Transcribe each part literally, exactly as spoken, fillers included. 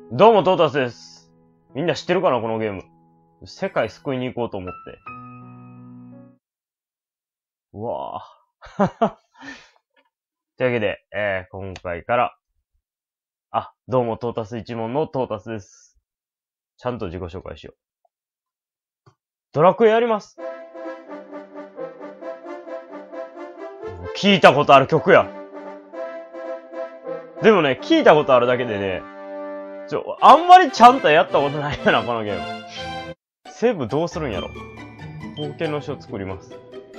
どうも、トータスです。みんな知ってるかな、このゲーム。世界救いに行こうと思って。うわぁ。というわけで、えー、今回から、あ、どうも、トータス一門のトータスです。ちゃんと自己紹介しよう。ドラクエやります。聞いたことある曲や。でもね、聞いたことあるだけでね、ちょ、あんまりちゃんとやったことないよな、このゲーム。セーブどうするんやろ。冒険の書作ります。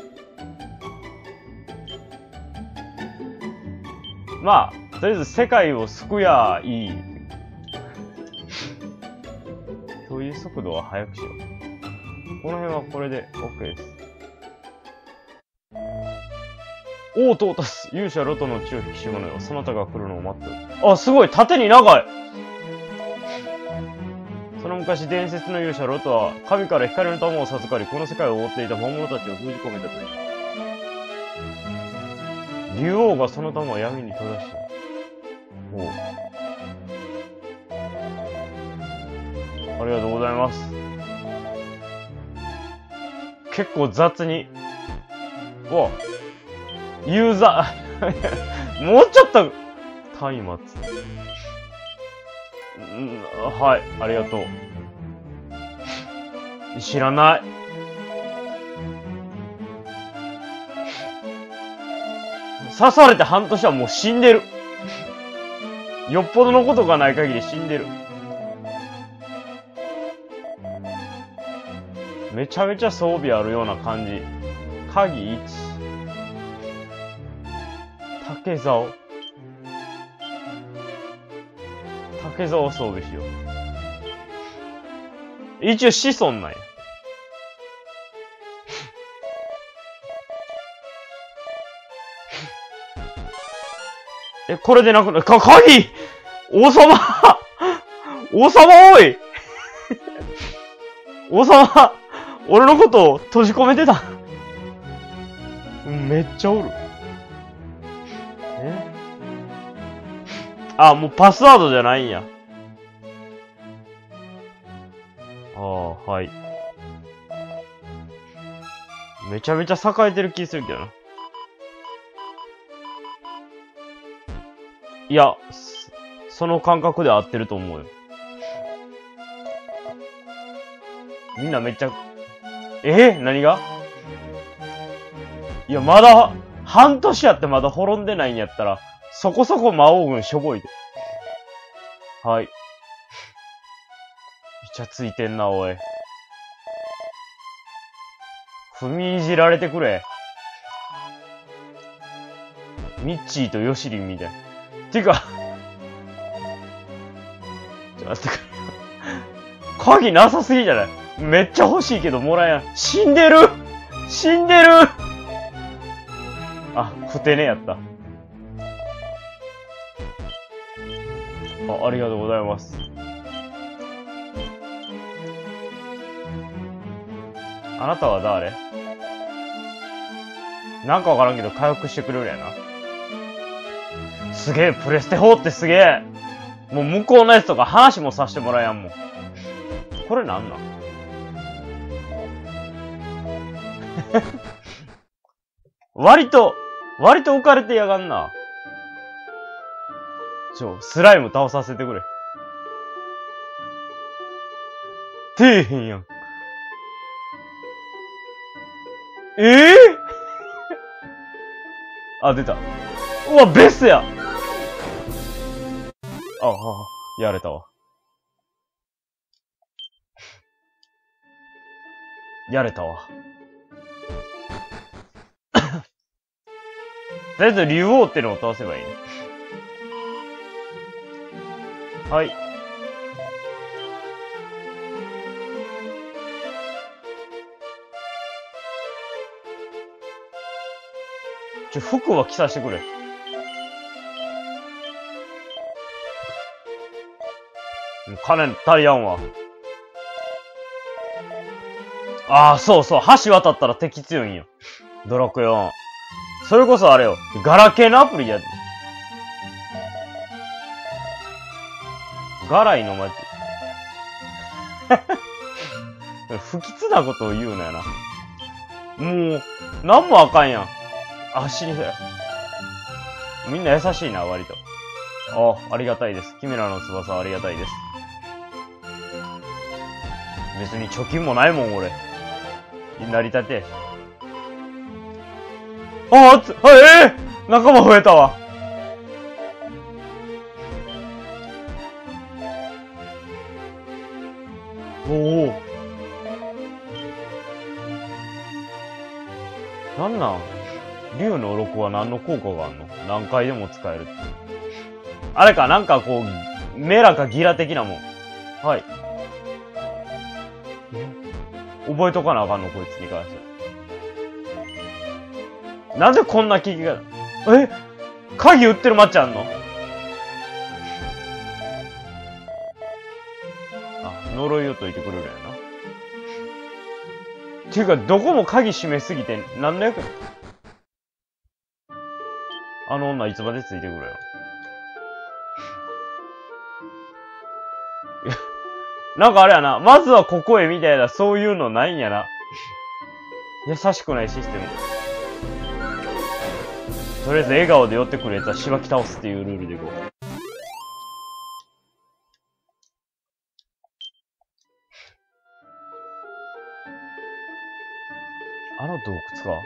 まあ、とりあえず世界を救やいい。そういう速度は速くしよう。この辺はこれで OK です。おー、トータス。勇者ロトの血を引き締まぬよ。そなたが来るのを待っておる。あ、すごい縦に長い。その昔、伝説の勇者ロトは、神から光の玉を授かり、この世界を覆っていた魔物たちを封じ込めたという。竜王がその玉を闇に閉ざした。おう。ありがとうございます。結構雑に。うわ。ユーザー。もうちょっと、松明。んはい、ありがとう。知らない。刺されて半年はもう死んでる。よっぽどのことがない限り死んでる。めちゃめちゃ装備あるような感じ。鍵いち。竹竿。竹竿を装備しよう。一応子孫なんや。え、これでなくなる。か、鍵王様王様おい王様俺のことを閉じ込めてためっちゃおる。えあ、もうパスワードじゃないんや。ああ、はい。めちゃめちゃ栄えてる気するけどな。いや、その感覚で合ってると思うよ。みんなめっちゃ、えー、何がいや、まだ、半年やってまだ滅んでないんやったら、そこそこ魔王軍しょぼいで。はい。イチャついてんな、おい。踏みいじられてくれ。ミッチーとヨシリンみたい。てか、ちょっと待ってくれ。鍵なさすぎじゃない？めっちゃ欲しいけどもらえん。死んでる死んでるあ、ふてねやった。あ、ありがとうございます。あなたは誰？なんかわからんけど回復してくれるやな。すげえ、プレステフォーってすげえ。もう向こうのやつとか話もさせてもらえやんもん。これなんなん割と、割と浮かれてやがんな。ちょ、スライム倒させてくれ。てえへんやん。ええー、あ、出た。うわ、ベスやあ、あ、やれたわ。やれたわ。とりあえず竜王ってのを倒せばいいね。はい。ちょ、服は着させてくれ。金足りやんわ。ああ、そうそう。橋渡ったら敵強いんよ。ドラクエワン。それこそあれよ。ガラケーのアプリや。 ガライの町。不吉なことを言うなよな。もう、なんもあかんやん。あ、死にそうや。みんな優しいな、割と。あ、ありがたいです。君らの翼はありがたいです。別に貯金もないもん、俺。成り立て。あ、あつ、あ、ええー、仲間増えたわ。おお。なんなん竜の鱗は何の効果があんの？何回でも使えるって。あれか、なんかこう、メラかギラ的なもん。はい。覚えとかなあかんの、こいつに関して。なんでこんな危機が、え鍵売ってるマッチあんの？あ、呪いを解いてくれるやな。っていうか、どこも鍵閉めすぎて、何の役？あの女いつまでついてくるよ。なんかあれやな、まずはここへみたいな、そういうのないんやな。優しくないシステム。とりあえず笑顔で寄ってくるやつはしばき倒すっていうルールでいこう。あの洞窟か？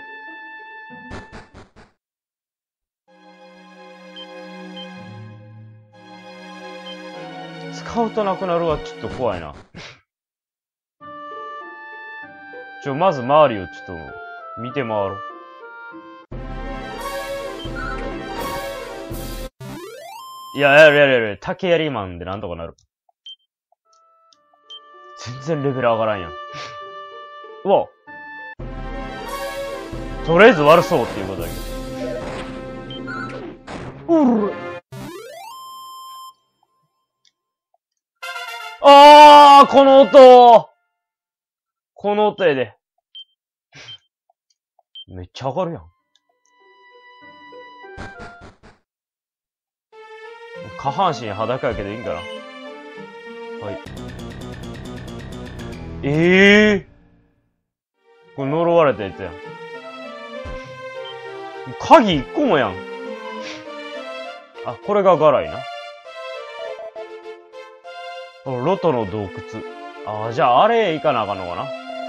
使うとなくなるはちょっと怖いな。ちょ、まず周りをちょっと見て回ろう。いや、やるやるやる。竹槍マンでなんとかなる。全然レベル上がらんやん。うわ。とりあえず悪そうっていうことだけど。うる。あー、この音この音やで。めっちゃ上がるやん。下半身裸やけどいいんかな。はい。ええー。これ呪われたやつやん。鍵一個もやん。あ、これがガライな。ロトの洞窟。あ、じゃああれ行かなあかんのかな。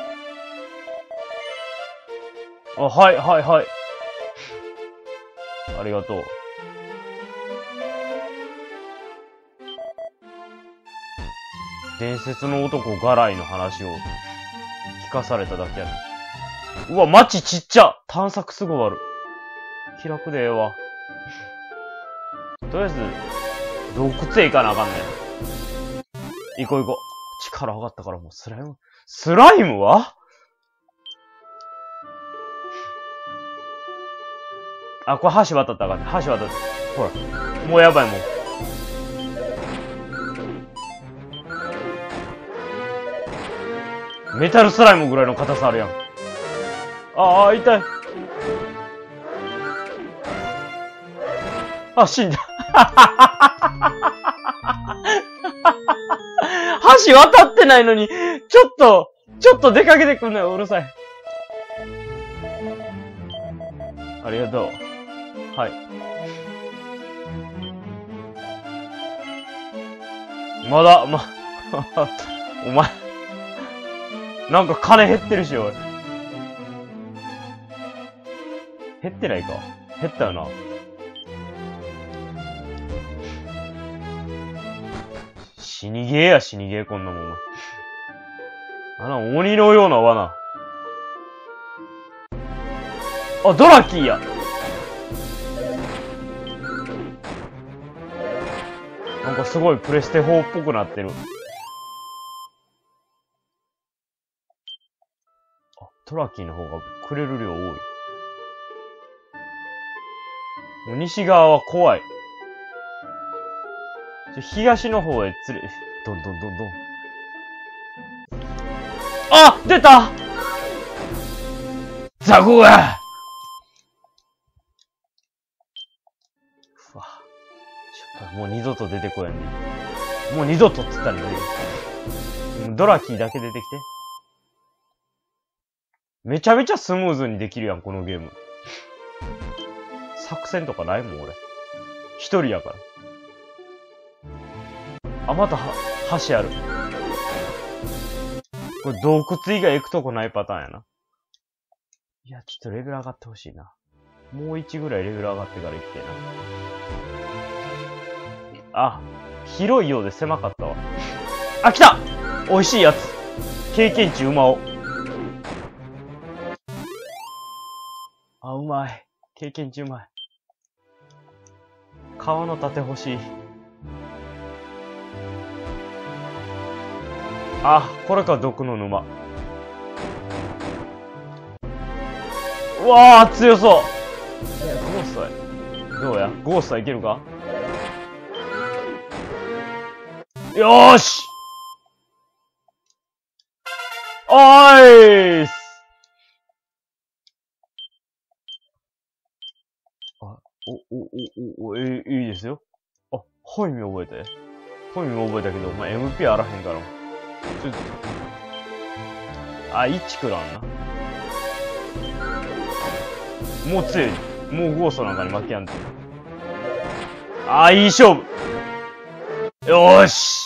あ、はいはいはい。ありがとう。伝説の男ガライの話を聞かされただけやな。うわ、街ちっちゃ！探索すぐ終わる。気楽でええわ。とりあえず、洞窟へ行かなあかんねん。行こう行こう。力上がったからもうスライム。スライムは？あ、これ橋渡ったらあかんね。橋渡った。ほら。もうやばいもん。メタルスライムぐらいの硬さあるやん。ああ、痛い。あ、死んだ。橋渡ってないのに、ちょっと、ちょっと出かけてくんなよ、うるさい。ありがとう。はい。まだ、ま、お前、なんか金減ってるし、おい。減ってないか？減ったよな。死にゲーや、死にゲー、こんなもん。あの、鬼のような罠。あ、ドラキーや。なんかすごいプレステフォーっぽくなってる。あ、ドラキーの方がくれる量多い。西側は怖い。東の方へ連れ、どんどんどんどん。あ！出た！ザコが！うわ。もう二度と出てこやんね。 もう二度とっつったら出てきて。ドラキーだけ出てきて。めちゃめちゃスムーズにできるやん、このゲーム。作戦とかないもん、俺。一人やから。あ、または、橋ある。これ洞窟以外行くとこないパターンやな。いや、ちょっとレベル上がってほしいな。もう一ぐらいレベル上がってから行きたいな。あ、広いようで狭かったわ。あ、来た！美味しいやつ。経験値うまお。あ、うまい。経験値うまい。川の盾欲しい。あ、これか、毒の沼。うわあ、強そう。え、ゴーストや。どうや？ゴーストはいけるか？よーし！おーい！あ、お、お、お、お、え、いいですよ。あ、ホイミ覚えて。ホイミも覚えたけど、お前 エムピー あらへんから。ちょっと。あ、いちくらんな。もう強い。もうゴーストなんかに負けやんて。あ、いい勝負。よーし。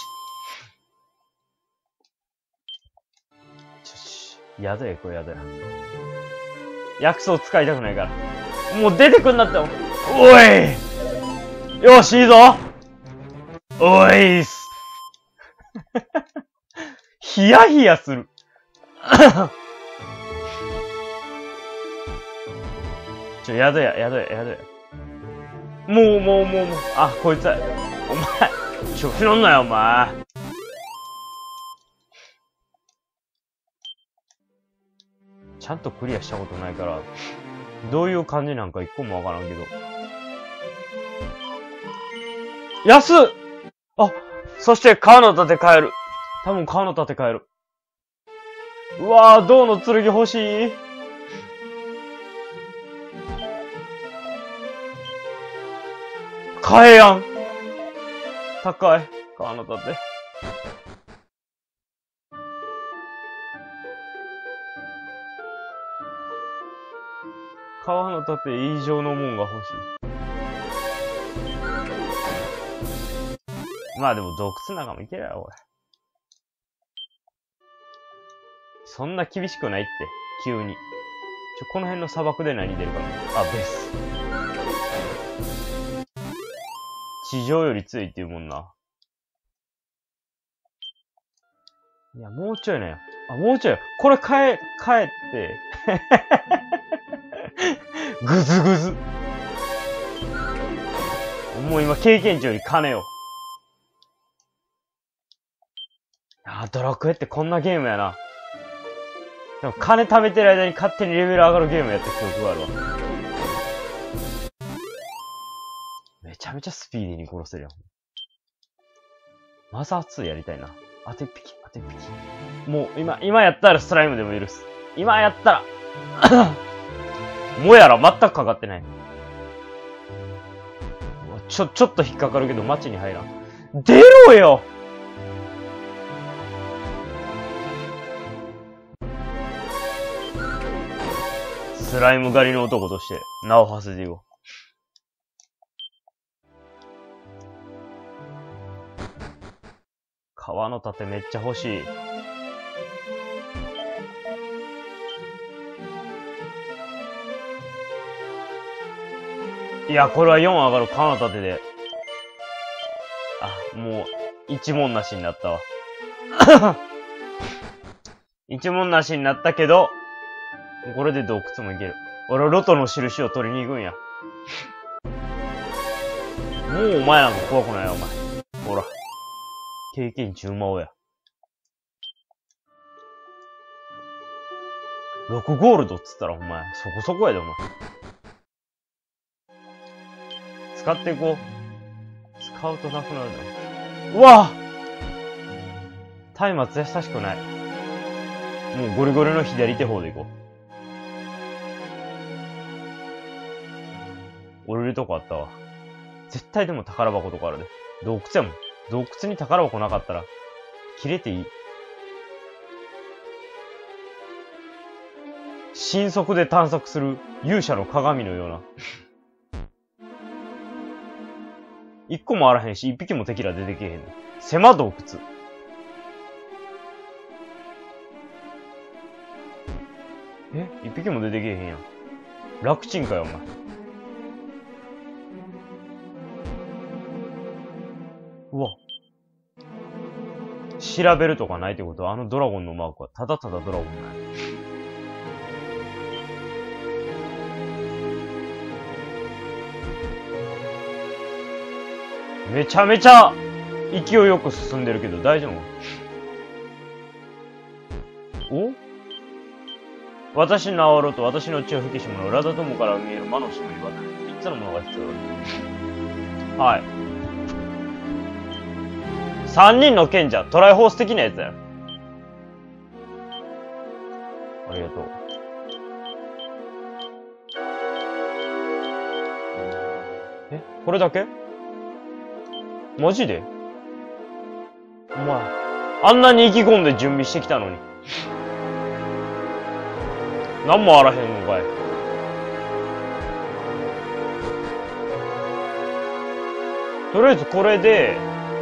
やだよ、これやだよ。薬草使いたくないから。もう出てくんなって。おい！よし、いいぞ！おいっす。ヒヤヒヤする。ちょ、やだや、やだや、やだや。もう、もう、もう、もう。あ、こいつは、お前、調子乗んなよ、お前。ちゃんとクリアしたことないから、どういう感じなんか一個もわからんけど。安っ！あ、そして川の盾買える。多分川の盾買える。うわぁ、銅の剣欲しい。買えやん。高い。川の盾。川の盾以上のもんが欲しい。まあでも洞窟なんかもいけるやろ、俺。そんな厳しくないって、急に。ちょ、この辺の砂漠で何出るかな。あ、ベス。地上より強いっていうもんな。いや、もうちょいね。あ、もうちょい。これ変え、変えて。ぐずぐず。もう今経験値より金よ。あ、ドラクエってこんなゲームやな。でも金貯めてる間に勝手にレベル上がるゲームやった記憶があるわ。めちゃめちゃスピーディーに殺せるやん。マザーツーやりたいな。当てっぴき、当てっぴき。もう今、今やったらスライムでも許す。今やったら。もやら全くかかってない。ちょ、ちょっと引っかかるけど街に入らん。出ろよ！スライム狩りの男として名を馳せていこう。川の盾めっちゃ欲しい。いや、これはよん上がる川の盾で。あ、もう、一文なしになったわ。一文なしになったけど、これで洞窟もいける。俺、ロトの印を取りに行くんや。もうお前なんか怖くないよ、お前。ほら。経験値うまおや。ろくゴールドっつったらお前、そこそこやで、お前。使っていこう。使うとなくなるだろ。うわぁ！松明優しくない。もうゴリゴリの左手方でいこう。降りるとこあったわ。絶対でも宝箱とかあるで。洞窟やもん。 洞窟に宝箱なかったら、切れていい。神速で探索する勇者の鏡のような。一個もあらへんし、一匹も敵ら出てけえへんね。狭洞窟。え一匹も出てけえへんやん。楽ちんかよ、お前。うわ。調べるとかないってことは、あのドラゴンのマークはただただドラゴンない。めちゃめちゃ勢いよく進んでるけど大丈夫？お？私の治ろうと私の血を吹きし者、ラダ友から見える魔の死の岩だ。三つのものが必要だ。はい。三人の賢者、トライホース的なやつや。ありがとう。え？これだけ？マジで？お前、あんなに意気込んで準備してきたのに。なんもあらへんのかい。とりあえずこれで、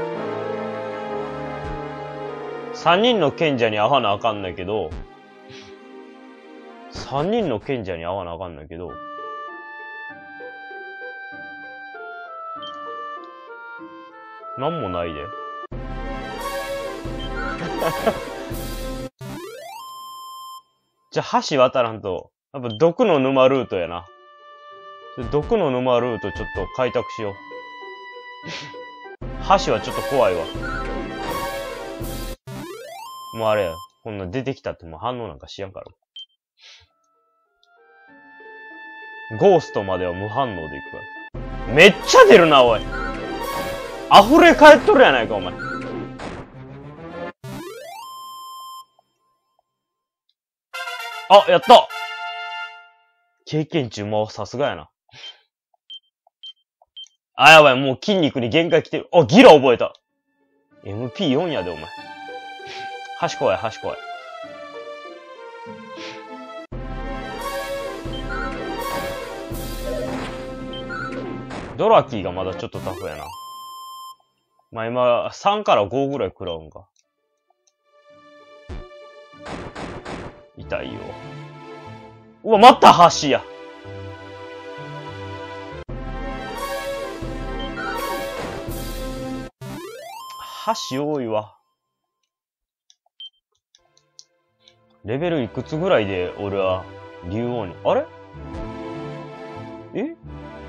三人の賢者に会わなあかんないけど、三人の賢者に会わなあかんないけど、なんもないで。じゃあ橋渡らんと、やっぱ毒の沼ルートやな。毒の沼ルートちょっと開拓しよう。橋はちょっと怖いわ。もうあれや。こんな出てきたってもう反応なんかしやんから。ゴーストまでは無反応でいくから。めっちゃ出るな、おい。溢れ返っとるやないか、お前。あ、やった経験値もさすがやな。あ、やばい、もう筋肉に限界来てる。あ、ギラ覚えた。エムピーよん やで、お前。端怖い、端怖い。ドラキーがまだちょっとタフやな。まあ今、さんからごぐらい食らうんか。痛いよ。うわ、また橋や。橋多いわ。レベルいくつぐらいで俺は竜王に。あれ？え？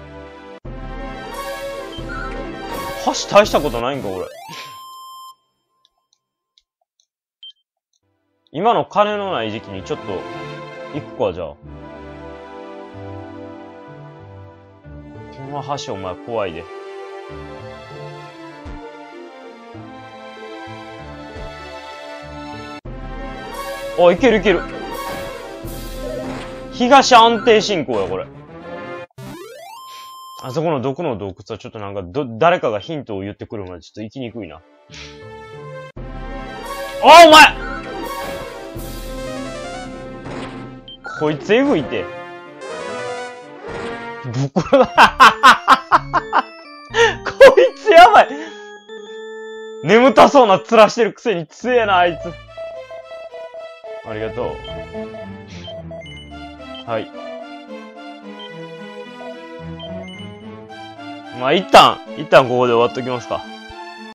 橋大したことないんか、俺。今の金のない時期にちょっと、行くか、じゃあ。この橋お前怖いで。あ、いけるいける。東安定進行や、これ。あそこの毒の洞窟はちょっとなんか、ど、誰かがヒントを言ってくるまでちょっと行きにくいな。あ、お前こいつエグいて。ぶっこら、こいつやばい。眠たそうな面してるくせに強えな、あいつ。ありがとう。はい。まあ、一旦、一旦ここで終わっときますか。